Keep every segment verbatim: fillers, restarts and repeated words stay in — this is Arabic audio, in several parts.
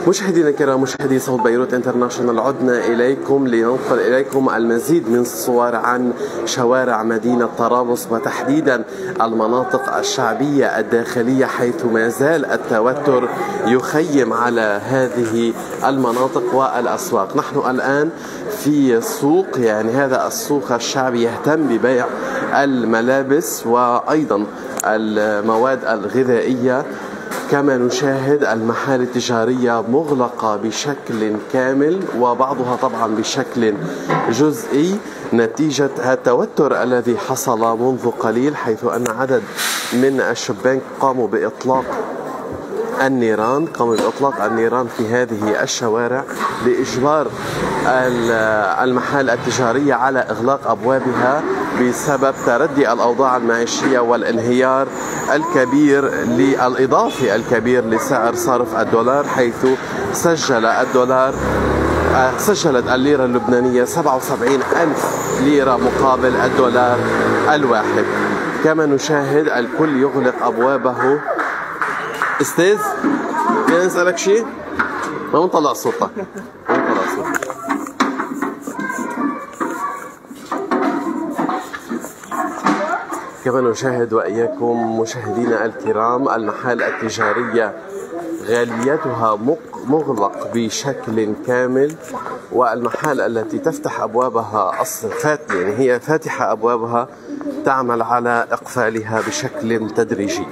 مشاهدينا الكرام، مشاهدي صوت بيروت انترناشونال، عدنا إليكم لننقل إليكم المزيد من الصور عن شوارع مدينة طرابلس وتحديدا المناطق الشعبية الداخلية، حيث ما زال التوتر يخيم على هذه المناطق والأسواق. نحن الآن في سوق، يعني هذا السوق الشعبي يهتم ببيع الملابس وأيضا المواد الغذائية. كما نشاهد المحال التجارية مغلقة بشكل كامل وبعضها طبعا بشكل جزئي نتيجة التوتر الذي حصل منذ قليل، حيث أن عدد من الشبان قاموا بإطلاق النيران قاموا بإطلاق النيران في هذه الشوارع لإجبار المحال التجارية على إغلاق أبوابها بسبب تردي الأوضاع المعيشية والانهيار الكبير للإضافي الكبير لسعر صرف الدولار، حيث سجل الدولار سجلت الليرة اللبنانية سبعة وسبعين ألف ليرة مقابل الدولار الواحد. كما نشاهد الكل يغلق أبوابه. استاذ، فينا نسألك شيء؟ ما نطلع صوتك، ما نطلع صوتك. كما نشاهد وإياكم مشاهدينا الكرام المحال التجارية غاليتها مغلق بشكل كامل، والمحال التي تفتح أبوابها أصلا فات يعني هي فاتحة أبوابها تعمل على إقفالها بشكل تدريجي.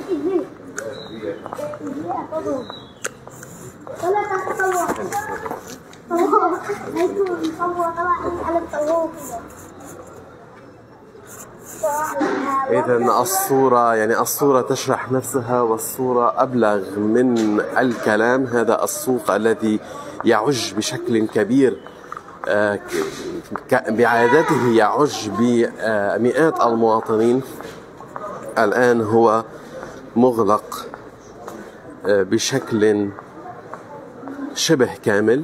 إذن الصورة يعني الصورة تشرح نفسها، والصورة أبلغ من الكلام. هذا السوق الذي يعج بشكل كبير بعادته يعج بمئات المواطنين، الآن هو مغلق بشكل شبه كامل.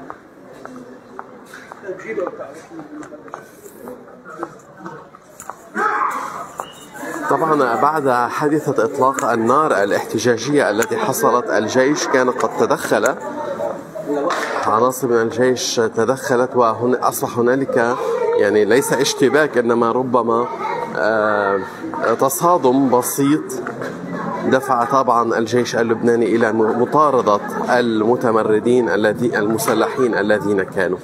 طبعا بعد حادثة إطلاق النار الاحتجاجية التي حصلت، الجيش كان قد تدخل، عناصر من الجيش تدخلت، وهنا أصبح هنالك يعني ليس اشتباك إنما ربما تصادم بسيط دفع طبعا الجيش اللبناني إلى مطاردة المتمردين الذين المسلحين الذين كانوا.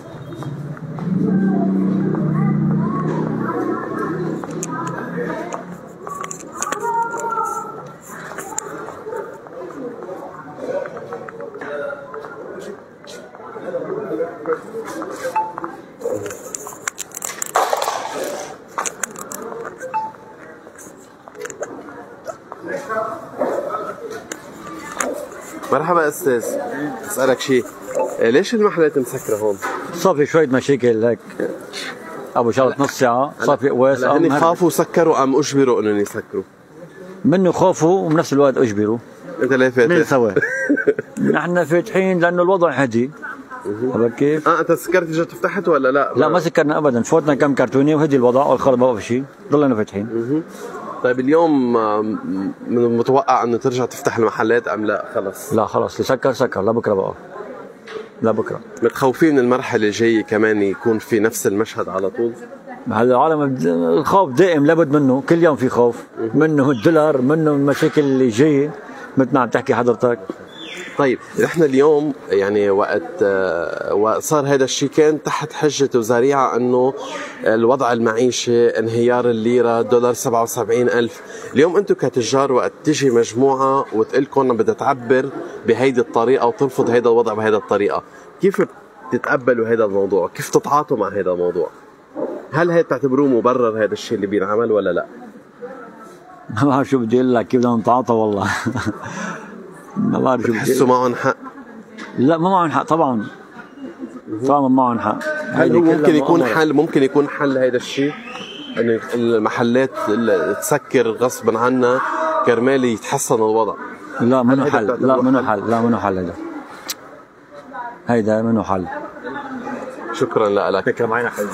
مرحبا استاذ، اسالك شيء، ليش المحلات مسكره هون؟ صار في شويه مشاكل هيك ابو شغله نص ساعه، صار في قواس. هن خافوا سكروا ام اجبروا انهم يسكروا؟ منه خافوا وبنفس الوقت اجبروا. انت ليه فاتح؟ من سوا نحن فاتحين لانه الوضع هدي. عرفت كيف؟ اه انت سكرت اجت فتحت ولا لا؟ لا ما سكرنا ابدا، فوتنا كم كرتونه وهدي الوضع والخرب ما في شيء، ضلنا فاتحين. طيب اليوم من المتوقع انه ترجع تفتح المحلات ام لا خلص؟ لا خلص، اللي سكر سكر لبكره بقى. لبكره. متخوفين من المرحله الجايه كمان يكون في نفس المشهد على طول؟ هلا العالم الخوف دائم لابد منه، كل يوم في خوف، منه الدولار، منه المشاكل اللي جايه مثل ما عم تحكي حضرتك. طيب نحن اليوم يعني وقت وصار هذا الشيء كان تحت حجة وذريعة انه الوضع المعيشي، انهيار الليرة، دولار سبعة وسبعين ألف. اليوم انتم كتجار وقت تجي مجموعة وتقلكم بدها تعبر بهيدي الطريقة وترفض هيدا الوضع بهيدا الطريقة، كيف بتتقبلوا هذا الموضوع؟ كيف تتعاطوا مع هذا الموضوع؟ هل هي بتعتبروه مبرر هذا الشيء اللي بينعمل ولا لا؟ ما بعرف شو بدي اقول لك، كيف بدنا نتعاطى والله. ما بعرف شو بدي بتحسوا معهم حق؟ لا ما معهم حق طبعا. طبعا ما معهم حق. هل هو ممكن يكون حل ممكن يكون حل هذا الشيء انه المحلات تسكر غصبا عنا كرمال يتحسن الوضع؟ لا منه حل، لا منه حل، لا منه حل هذا. هيدا منه حل. شكرا لك. فكرة معنا حل.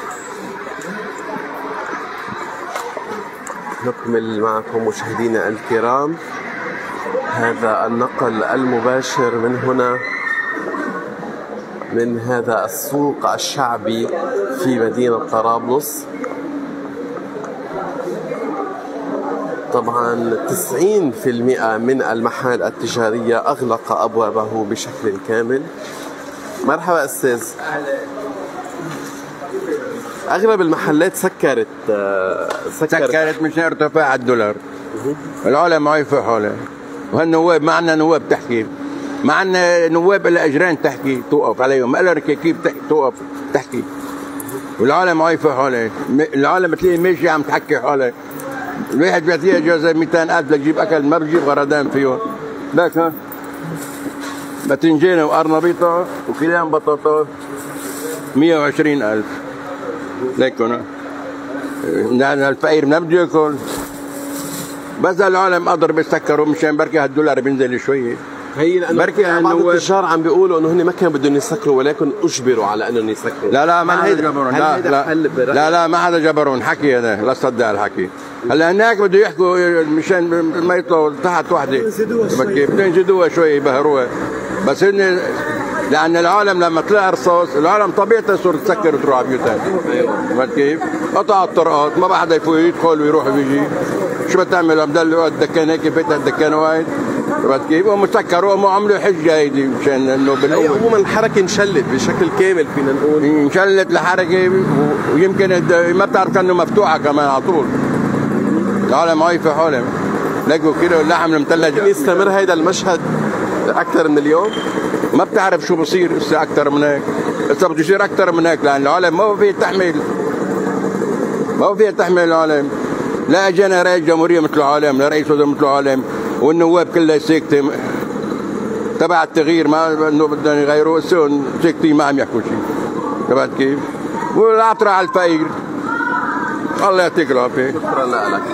نكمل معكم مشاهدينا الكرام هذا النقل المباشر من هنا من هذا السوق الشعبي في مدينة طرابلس. طبعا تسعين بالمئة من المحال التجارية أغلق أبوابه بشكل كامل. مرحبا أستاذ. أغلب المحلات سكرت سكرت, سكرت مشان ارتفاع الدولار. العالم عايفة حوله، وهالنواب ما عندنا نواب تحكي، ما عندنا نواب إلا أجران تحكي توقف عليهم، إلا ركاكيب توقف تحكي. والعالم عايفة حوله، العالم تلاقيه ماشي عم تحكي حوله. الواحد بيعطيها جوزة مئتين ألف لتجيب أكل، ما بتجيب غردان فيهم. لك ها باذنجان وقرنبيطة وكيلان بطاطا مئة وعشرين ألف. ليكن نحن الفقير ما بده ياكل، بس العالم قدر بيسكروا مشان بركي هالدولار بينزل شوية. هي لانه بعض التجار عم بيقولوا انه هن ما كانوا بدهم يسكروا ولكن اجبروا على انهم يسكروا. لا لا ما حدا جبرهم، لا لا, لا لا ما حدا جبرهم، حكي هذا لا تصدق الحكي. هلا هناك بده يحكوا مشان ما يطلعوا تحت وحده، بدهم ينجدوها شوي يبهروها، بس هن لأن العالم لما طلع رصاص العالم طبيعته صار تسكر وتروح على بيوتها. فهمت كيف؟ قطع الطرقات، ما بقى حدا يفوت يدخل ويروح ويجي. شو بتعمل؟ بضل الدكان هيك فاتح الدكان واحد. فهمت كيف؟ قاموا سكروا قاموا عملوا حجة هيدي مشان انه بالأول. عموما الحركة انشلت بشكل كامل فينا نقول. انشلت الحركة ويمكن ما بتعرف كأنه مفتوحة كمان على طول. العالم عايفة حولهم. لقوا كيلو اللحم المثلج. ممكن يستمر هيدا المشهد أكثر من اليوم؟ ما بتعرف شو بصير هسه اكثر من هيك، هسه بده يصير اكثر من هيك لان العالم ما في تحمل، ما في تحمل العالم. لا اجانا رئيس جمهوريه مثل العالم، لا رئيس وزراء مثل العالم، والنواب كلها ساكته تبع التغيير، ما انه بدهم يغيروا هسه ساكتين ما عم يحكوا شيء. تبعت كيف؟ والعطره على الفقير. الله يعطيك العافيه. شكرا لك.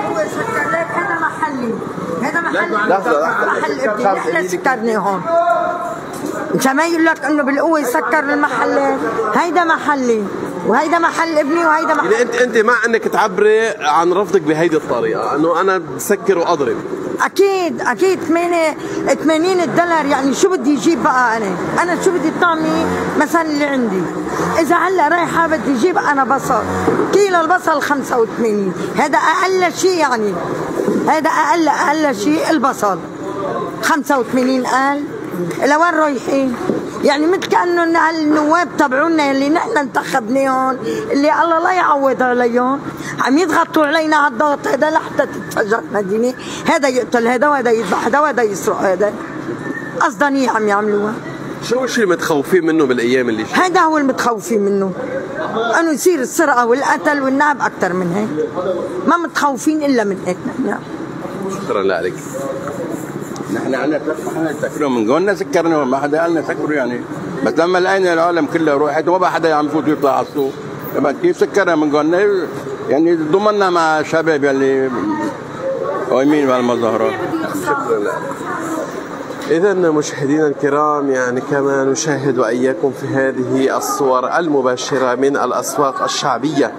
هذا محلي، هذا محل محل ابني، نحن سكرني هون. انت ما يقول لك انه بالقوه يسكر المحلات، هيدا محلي وهيدا محل ابني وهيدا محل. يعني انت انت مع انك تعبري عن رفضك بهيدي الطريقه، انه انا بسكر واضرب. اكيد اكيد ثمانين دولار، يعني شو بدي اجيب بقى انا؟ انا شو بدي طعمي مثلا اللي عندي؟ اذا هلا رايحه بدي اجيب انا بصل، كيلو البصل خمسة وثمانين، هذا اقل شيء يعني، هذا اقل اقل شيء البصل خمسة وثمانين ألف. لوين رايحين؟ يعني مثل كأنه النواب تبعونا اللي نحن انتخبناهم اللي الله لا يعوض عليهم عم يضغطوا علينا هالضغط هذا لحتى تتفجر مدينة، هذا يقتل هذا وهذا يذبح هذا وهذا يسرق هذا. قصدني عم يعملوها. شو الشيء المتخوفين منه بالايام اللي جايه؟ هذا هو المتخوفين منه، انه يصير السرقه والقتل والنهب اكثر من هيك. ما متخوفين الا من هيك نحن. شكرا لك. نحن عندنا ثلاث محلات سكروا من قلنا سكرنا، ما حدا قالنا سكروا يعني، بس لما لقينا العالم كله روحت وما بقى حدا عم يفوت ويطلع على السوق، كيف سكرنا من قلنا يعني ضمننا مع الشباب يلي قايمين بهالمظاهرات. شكرا لك. إذا مشاهدينا الكرام، يعني كما نشاهد وإياكم في هذه الصور المباشرة من الأسواق الشعبية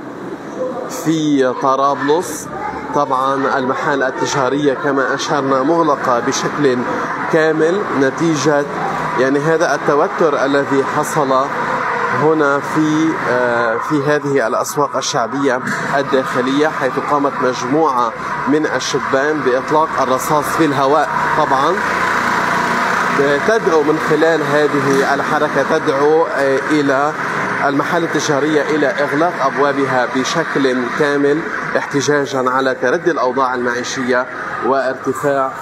في طرابلس. طبعا المحال التجارية كما أشرنا مغلقة بشكل كامل نتيجة يعني هذا التوتر الذي حصل هنا في في هذه الأسواق الشعبية الداخلية، حيث قامت مجموعة من الشبان بإطلاق الرصاص في الهواء. طبعا تدعو من خلال هذه الحركة تدعو إلى المحال التجارية إلى إغلاق أبوابها بشكل كامل احتجاجا على تردي الأوضاع المعيشية وارتفاع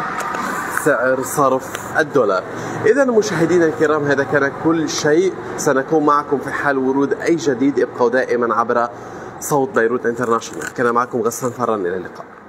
سعر صرف الدولار. إذا مشاهدينا الكرام، هذا كان كل شيء. سنكون معكم في حال ورود أي جديد. ابقوا دائما عبر صوت بيروت انترناشونال. كان معكم غسان فران، إلى اللقاء.